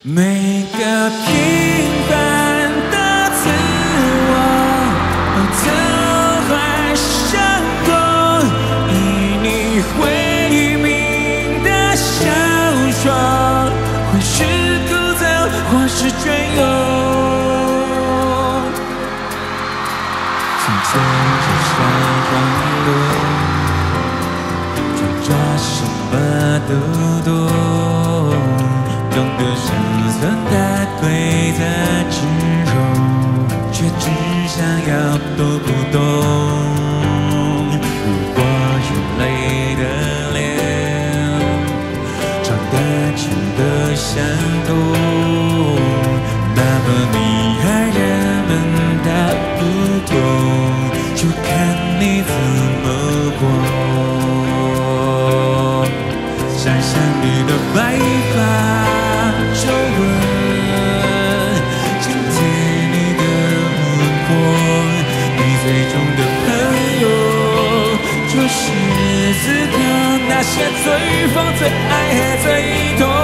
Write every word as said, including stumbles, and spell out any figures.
每个平凡的自我，都还闪过，以你会明的小说，或是枯燥，或是隽永。青春就像黄路，穿着什么都懂。懂得生存的规则之后，却只想要读不懂。如果眼泪的脸长得真的相同，那么你和人们的不同，就看你怎么过。想象你的白发。皱纹紧贴你的轮廓，你最终的朋友，就是此刻那些最疯、最爱和最痛。